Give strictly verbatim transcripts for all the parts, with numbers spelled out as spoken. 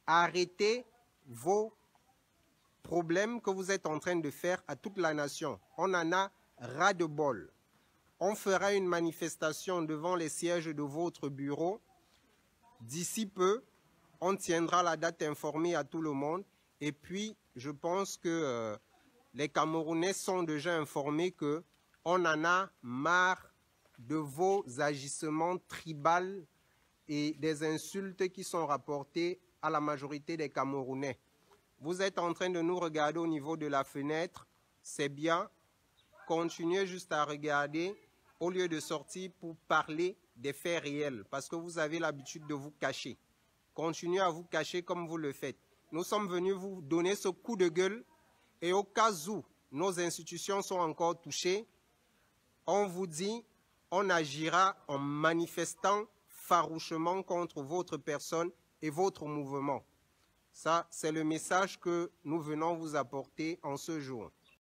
arrêtez vos problèmes que vous êtes en train de faire à toute la nation. On en a ras-de-bol. On fera une manifestation devant les sièges de votre bureau. D'ici peu, on tiendra la date informée à tout le monde. Et puis, je pense que euh, les Camerounais sont déjà informés qu'on en a marre de vos agissements tribaux et des insultes qui sont rapportées à la majorité des Camerounais. Vous êtes en train de nous regarder au niveau de la fenêtre. C'est bien. Continuez juste à regarder au lieu de sortir pour parler des faits réels, parce que vous avez l'habitude de vous cacher. Continuez à vous cacher comme vous le faites. Nous sommes venus vous donner ce coup de gueule et au cas où nos institutions sont encore touchées, on vous dit, on agira en manifestant farouchement contre votre personne et votre mouvement. Ça, c'est le message que nous venons vous apporter en ce jour.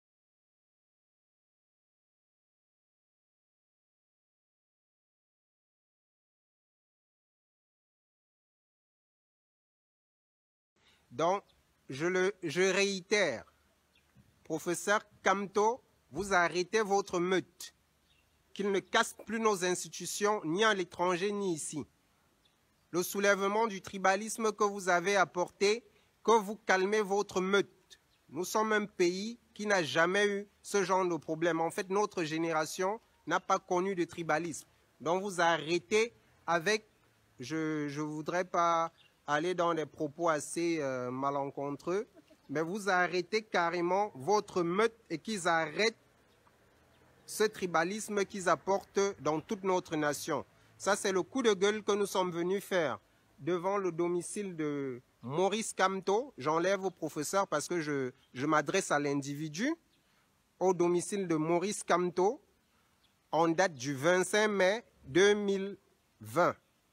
Donc, je, le, je réitère, professeur Kamto, vous arrêtez votre meute, qu'il ne casse plus nos institutions, ni à l'étranger, ni ici. Le soulèvement du tribalisme que vous avez apporté, que vous calmez votre meute. Nous sommes un pays qui n'a jamais eu ce genre de problème. En fait, notre génération n'a pas connu de tribalisme. Donc, vous arrêtez avec, je ne voudrais pas aller dans des propos assez euh, malencontreux, mais vous arrêtez carrément votre meute et qu'ils arrêtent ce tribalisme qu'ils apportent dans toute notre nation. Ça, c'est le coup de gueule que nous sommes venus faire devant le domicile de Maurice Kamto. J'enlève au professeur parce que je, je m'adresse à l'individu. Au domicile de Maurice Kamto, en date du vingt-cinq mai deux mille vingt.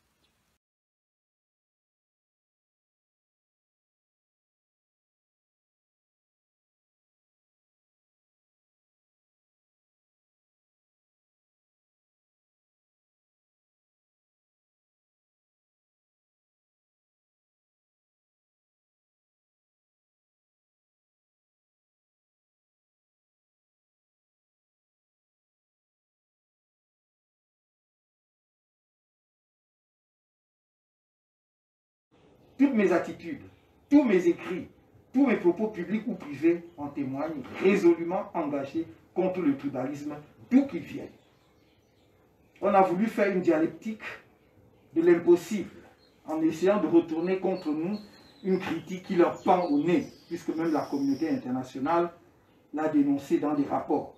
Toutes mes attitudes, tous mes écrits, tous mes propos publics ou privés en témoignent, résolument engagés contre le tribalisme, d'où qu'il vienne. On a voulu faire une dialectique de l'impossible, en essayant de retourner contre nous une critique qui leur pend au nez, puisque même la communauté internationale l'a dénoncé dans des rapports.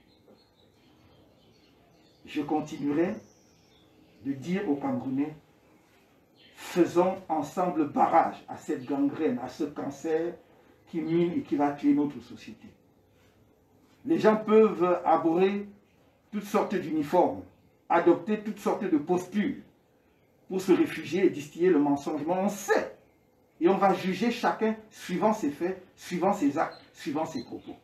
Je continuerai de dire aux Camerounais, faisons ensemble barrage à cette gangrène, à ce cancer qui mine et qui va tuer notre société. Les gens peuvent arborer toutes sortes d'uniformes, adopter toutes sortes de postures pour se réfugier et distiller le mensonge. Mais on sait, et on va juger chacun suivant ses faits, suivant ses actes, suivant ses propos.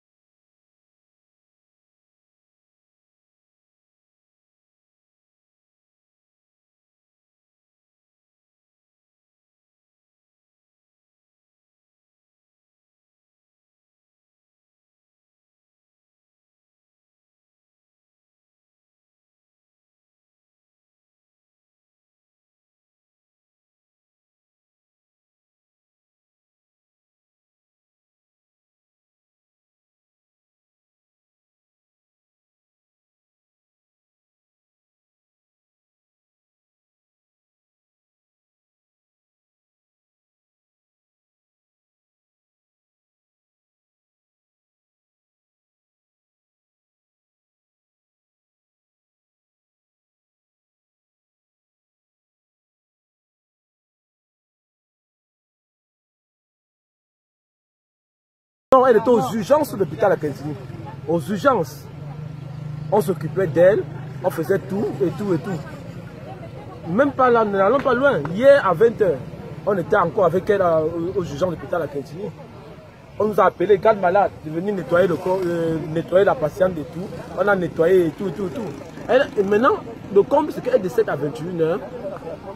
Elle était aux urgences de l'hôpital à Kentini. Aux urgences. On s'occupait d'elle, on faisait tout et tout et tout. Même pas là, n'allons pas loin. Hier à vingt heures, on était encore avec elle aux urgences de l'hôpital à Kentini. On nous a appelé garde malade de venir nettoyer, le corps, euh, nettoyer la patiente et tout. On a nettoyé et tout, tout, tout. Elle, et maintenant, le comble, c'est qu'elle décède à vingt et une heures.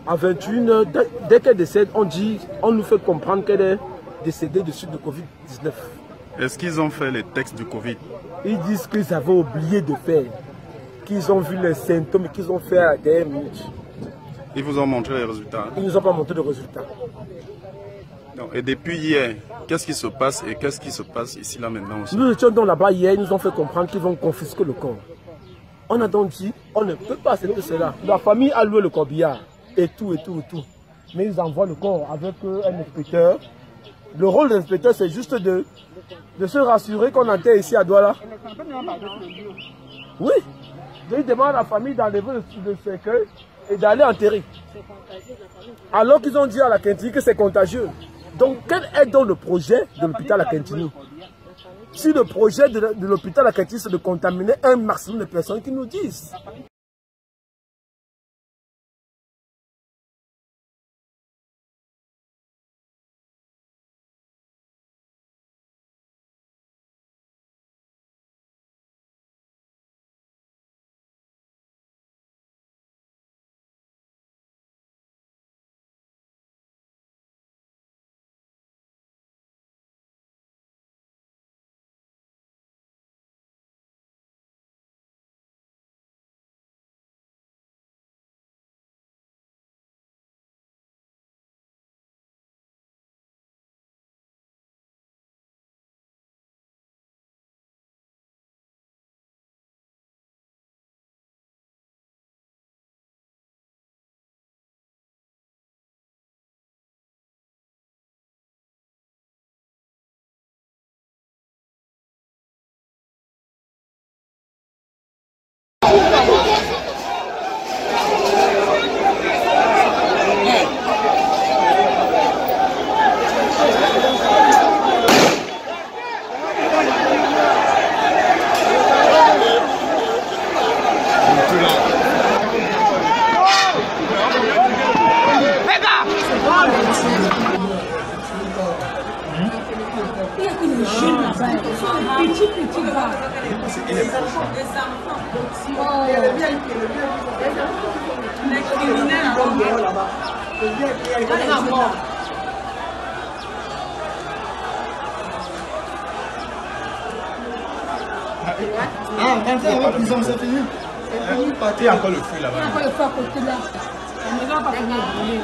À vingt et une heures, dès qu'elle décède, on dit, on nous fait comprendre qu'elle est décédée de suite de Covid dix-neuf. Est-ce qu'ils ont fait les textes du Covid? Ils disent qu'ils avaient oublié de faire, qu'ils ont vu les symptômes et qu'ils ont fait à la dernière minute. Ils vous ont montré les résultats? Ils ne nous ont pas montré de résultats. Non. Et depuis hier, qu'est-ce qui se passe et qu'est-ce qui se passe ici là maintenant aussi? Nous étions donc là-bas hier, ils nous ont fait comprendre qu'ils vont confisquer le corps. On a donc dit, on ne peut pas accepter cela. La famille a loué le corbillard et tout, et tout, et tout. Mais ils envoient le corps avec un inspecteur. Le rôle de l'inspecteur, c'est juste de, de se rassurer qu'on enterre ici à Douala. Oui. Donc, ils demandent à la famille d'enlever le, le cercueil et d'aller enterrer. Alors qu'ils ont dit à la Kintini que c'est contagieux. Donc, quel est donc le projet de l'hôpital à Kintini? Si le projet de, de l'hôpital à Kintini, c'est de contaminer un maximum de personnes, qui nous disent. Petit, petit bas. Les criminels là-bas. Ah, quand c'est en prison, c'est fini. C'est fini. Il y a encore le feu là-bas. Il y a encore le feu à côté là. On ne va pas finir de brûler.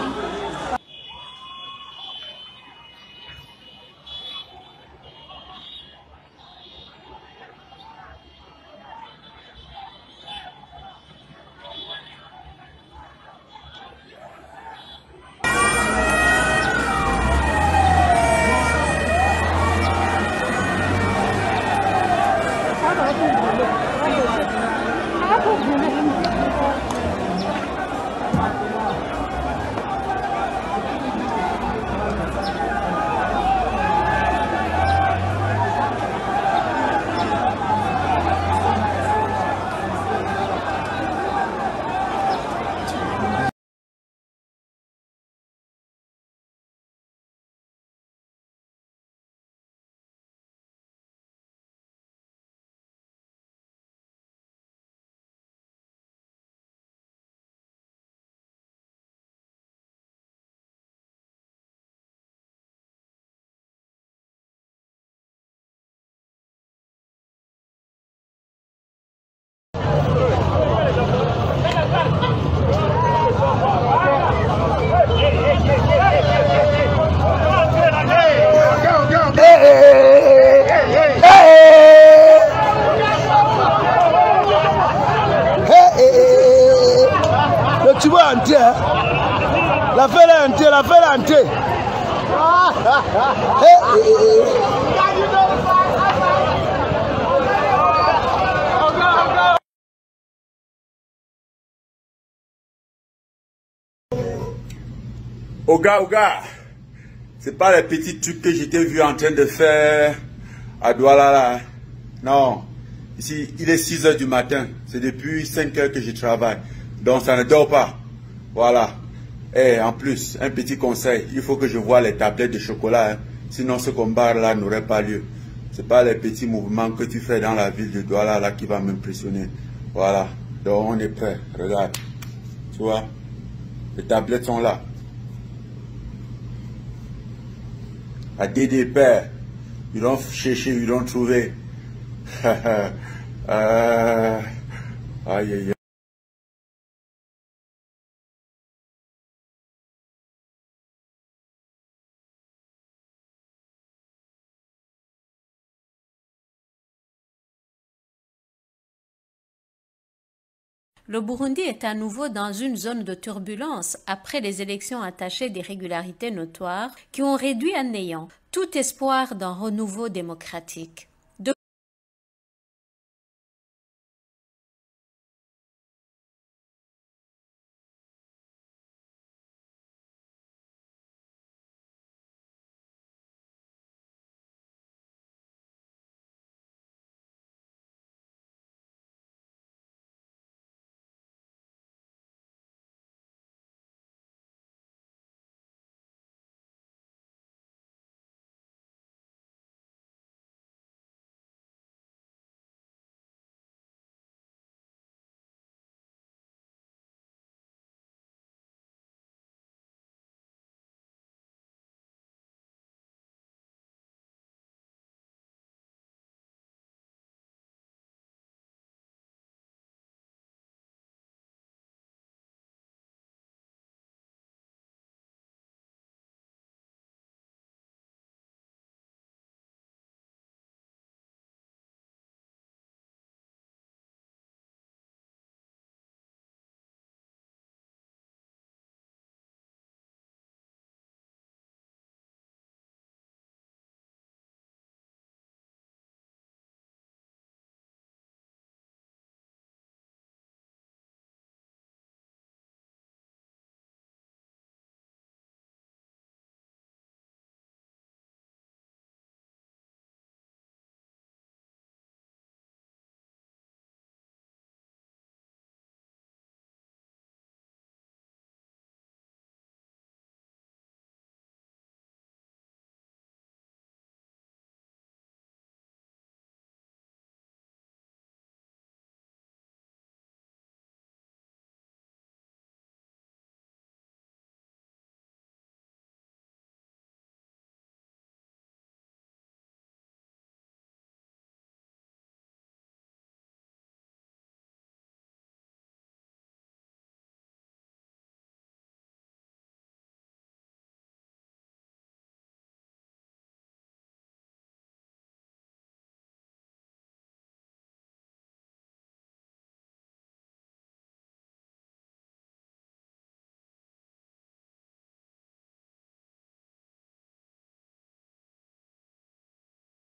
Tu vois entier, hein? La fête est entière, la fête est entière. Hey, hey, hey. Oga, Oga, c'est pas les petits trucs que j'étais vu en train de faire à Douala là. Non, ici il est six heures du matin, c'est depuis cinq heures que je travaille. Donc ça ne dort pas. Voilà. Et en plus, un petit conseil, il faut que je voie les tablettes de chocolat. Hein. Sinon ce combat là n'aurait pas lieu. C'est pas les petits mouvements que tu fais dans la ville de Douala là qui va m'impressionner. Voilà. Donc on est prêt. Regarde. Tu vois. Les tablettes sont là. À Dédé Père, ils l'ont cherché, ils l'ont trouvé. euh, aïe, aïe, aïe. Le Burundi est à nouveau dans une zone de turbulence après les élections attachées d'irrégularités notoires qui ont réduit à néant tout espoir d'un renouveau démocratique.